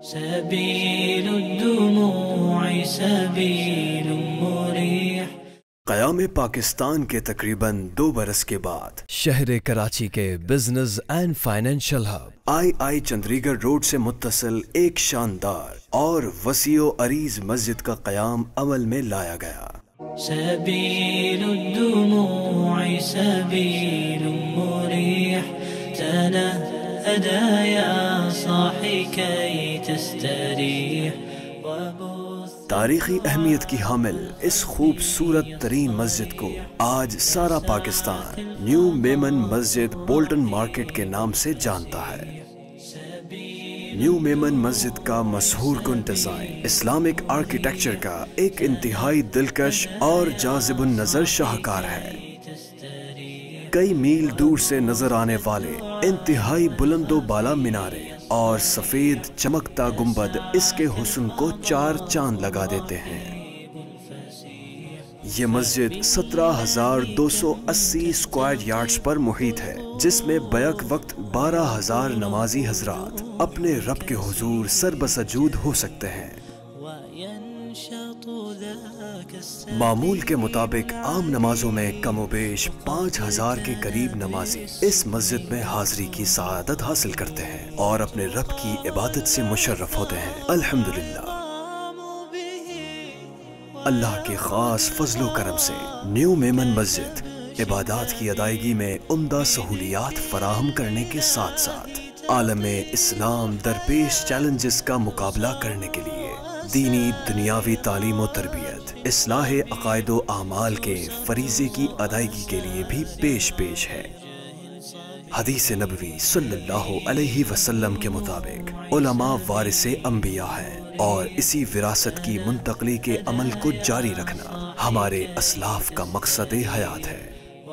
سبيل الدموع سبيل مريح۔ قیام پاکستان کے تقریباً 2 برس کے بعد شہر کراچی کے business and financial hub I Chundrigar road سے متصل ایک شاندار اور وسیع و عریض مسجد کا قیام عمل میں لایا گیا۔ سبيل الدموع سبيل مريح تنهدى يا صاحي كي تستريح۔ تاریخی اہمیت کی حامل اس خوبصورت ترین مسجد کو آج سارا پاکستان نیو میمن مسجد بولٹن مارکیٹ کے نام سے جانتا ہے۔ نیو میمن مسجد کا مسحور کن ڈیزائن اسلامک آرکیٹیکچر کا ایک انتہائی دلکش اور جاذب النظر شاہکار ہے۔ کئی میل دور سے نظر آنے والے انتہائی بلند و بالا مینارے اور سفید چمکتا گنبد اس کے حسن کو 4 چاند لگا دیتے ہیں۔ یہ مسجد 17,280 اسکوائر یارڈز پر محیط ہے، جس میں بیک وقت 12,000 نمازی حضرات اپنے رب کے حضور سر بسجود ہو سکتے ہیں۔ معمول کے مطابق عام نمازوں میں کم و بیش 5,000 کے قریب نمازی اس مسجد میں حاضری کی سعادت حاصل کرتے ہیں اور اپنے رب کی عبادت سے مشرف ہوتے ہیں۔ الحمدللہ، اللہ کے خاص فضل و کرم سے نیو میمن مسجد عبادات کی ادائیگی میں عمدہ سہولیات فراہم کرنے کے ساتھ ساتھ عالم اسلام درپیش چیلنجز کا مقابلہ کرنے کے لیے دینی دنیاوی تعلیم و تربیت، اصلاح عقائد و اعمال کے فریضے کی ادائیگی کے لیے بھی پیش ہے۔ حدیث نبوی صلی اللہ علیہ وسلم کے مطابق علماء وارث انبیاء ہیں اور اسی وراثت کی منتقلی کے عمل کو جاری رکھنا ہمارے اسلاف کا مقصد حیات ہے۔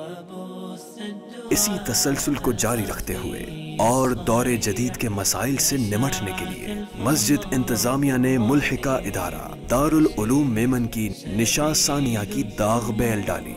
اسی تسلسل کو جاری رکھتے ہوئے اور دور جدید کے مسائل سے نمٹنے کے لیے مسجد انتظامیہ نے ملحقہ ادارہ دارالعلوم میمن کی نشاء ثانیہ کی داغ بیل ڈالی۔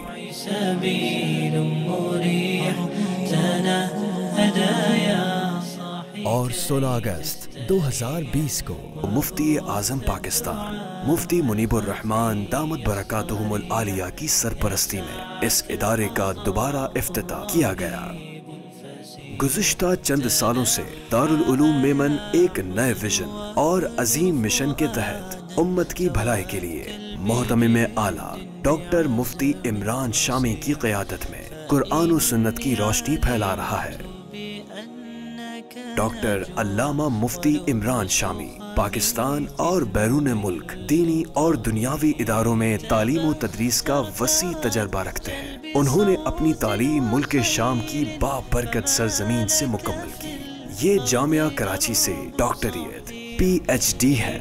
اور 16 اگست 2020 کو مفتی اعظم پاکستان مفتی منیب الرحمن دامت برکاتہم العالیہ کی سرپرستی میں اس ادارے کا دوبارہ افتتاح کیا گیا۔ گزشتہ چند سالوں سے دارالعلوم میمن ایک نئے ویژن اور عظیم مشن کے تحت امت کی بھلائی کے لیے محتمم اعلیٰ ڈاکٹر مفتی عمران شامی کی قیادت میں قرآن و سنت کی روشنی پھیلا رہا ہے۔ ڈاکٹر علامہ مفتی عمران شامی پاکستان اور بیرون ملک دینی اور دنیاوی اداروں میں تعلیم و تدریس کا وسیع تجربہ رکھتے ہیں۔ انہوں نے اپنی تعلیم ملک شام کی بابرکت سرزمین سے مکمل کی۔ یہ جامعہ کراچی سے ڈاکٹریٹ PhD ہے۔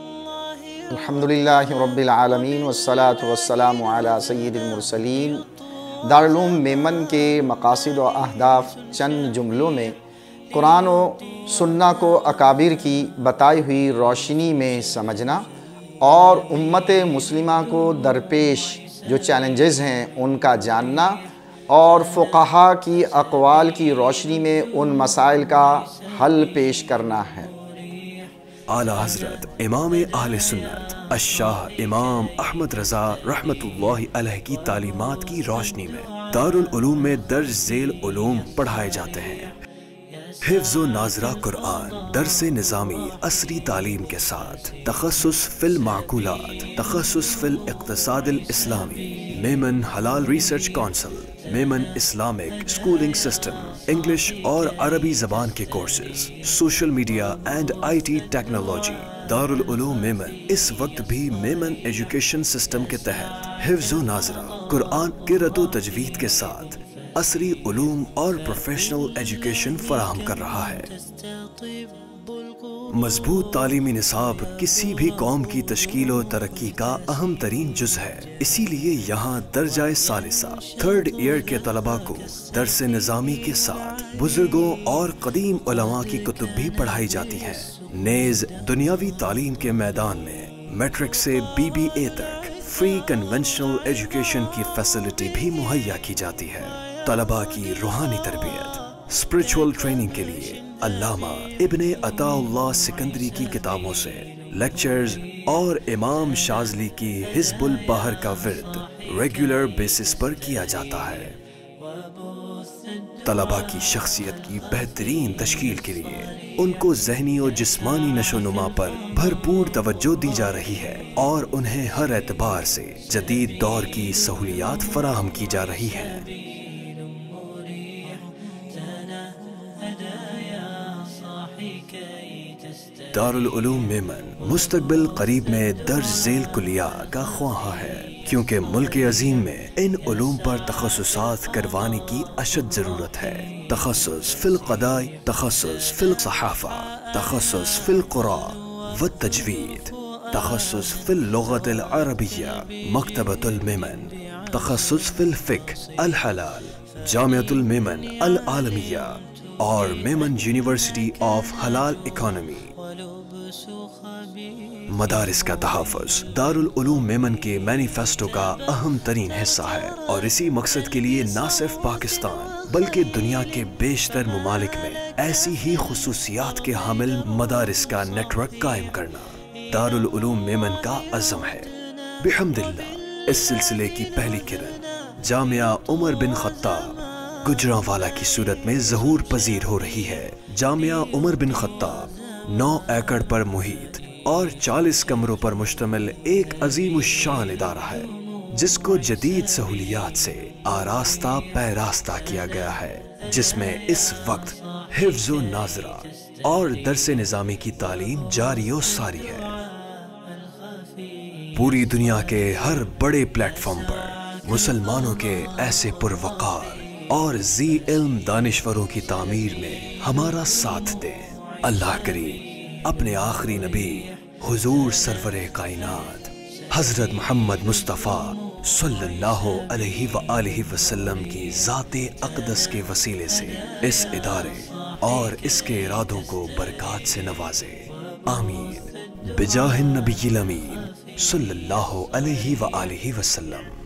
الحمدللہ رب العالمین والصلاة والسلام علی سید المرسلین۔ دارالعلوم میمن کے مقاصد و اہداف چند جملوں میں قرآن و سنہ کو اکابر کی بتائی ہوئی روشنی میں سمجھنا اور امت مسلمہ کو درپیش جو چیلنجز ہیں ان کا جاننا اور فقہا کی اقوال کی روشنی میں ان مسائل کا حل پیش کرنا ہے۔ اعلیٰ حضرت امام اہل سنت الشاہ امام احمد رضا رحمت اللہ علیہ کی تعلیمات کی روشنی میں دارالعلوم میں درج ذیل علوم پڑھائے جاتے ہیں۔ حفظ و ناظرہ قرآن، درس نظامی عصری تعلیم کے ساتھ تخصص فی المعقولات، تخصص فی الاقتصاد الاسلامی، میمن حلال research council, Memon Islamic schooling system, English اور عربی زبان کے courses, social media and IT technology. دارالعلوم میمن اس وقت بھی میمن ایجوکیشن سسٹم کے تحت حفظ و ناظرہ قرآن قرأت و تجوید کے ساتھ عصری علوم اور پروفیشنل ایجوکیشن فراہم کر رہا ہے۔ مضبوط تعلیمی نصاب کسی بھی قوم کی تشکیل و ترقی کا اہم ترین جز ہے، اسی لیے یہاں درجہ ثالثہ 3rd ایئر کے طلباء کو درس نظامی کے ساتھ بزرگوں اور قدیم علماء کی کتب بھی پڑھائی جاتی ہیں۔ نیز دنیاوی تعلیم کے میدان میں میٹرک سے BBA تک فری کنونشنل ایجوکیشن کی فیسلٹی بھی مہیا کی جاتی ہے۔ طلباء کی روحانی تربیت، اسپرچول ٹریننگ کے لیے علامہ ابن عطا اللہ سکندری کی کتابوں سے لیکچرز اور امام شاذلی کی حزب البحر کا ورد ریگولر بیسس پر کیا جاتا ہے۔ طلباء کی شخصیت کی بہترین تشکیل کے لیے ان کو ذہنی اور جسمانی نشو و نما پر بھرپور توجہ دی جا رہی ہے اور انہیں ہر اعتبار سے جدید دور کی سہولیات فراہم کی جا رہی ہیں۔ دارالعلوم میمن مستقبل قریب میں درج ذیل کلیات کا خواہاں ہے، کیونکہ ملک عظیم میں ان علوم پر تخصصات کروانے کی اشد ضرورت ہے۔ تخصص فی القضاء، تخصص فی الصحافہ، تخصص فی القرآن والتجوید، تخصص فی اللغة العربیہ۔ مکتبۃ المیمن تخصص فی الفقہ الحلال، جامعۃ المیمن العالمیہ اور میمن یونیورسٹی آف حلال اکانومی۔ مدارس کا تحفظ دارالعلوم میمن کے مینیفیسٹو کا اہم ترین حصہ ہے، اور اسی مقصد کے لیے نہ صرف پاکستان بلکہ دنیا کے بیشتر ممالک میں ایسی ہی خصوصیات کے حامل مدارس کا نیٹ ورک قائم کرنا دارالعلوم میمن کا عزم ہے۔ بحمداللہ اس سلسلے کی پہلی کرن جامعہ عمر بن خطاب گجرانوالہ کی صورت میں ظہور پذیر ہو رہی ہے۔ جامعہ عمر بن خطاب 9 ایکڑ پر محیط اور 40 کمروں پر مشتمل ایک عظیم الشان ادارہ ہے، جس کو جدید سہولیات سے آراستہ پیراستہ کیا گیا ہے، جس میں اس وقت حفظ و ناظرہ اور درس نظامی کی تعلیم جاری و ساری ہے۔ پوری دنیا کے ہر بڑے پلیٹ فارم پر مسلمانوں کے ایسے پروقار اور ذی علم دانشوروں کی تعمیر میں ہمارا ساتھ دیں۔ اللہ کریم اپنے آخری نبی حضور سرور کائنات حضرت محمد مصطفیٰ صلی اللہ علیہ وآلہ وسلم کی ذات اقدس کے وسیلے سے اس ادارے اور اس کے ارادوں کو برکات سے نوازے، آمین، بجاہ النبی الامین صلی اللہ علیہ وآلہ وسلم۔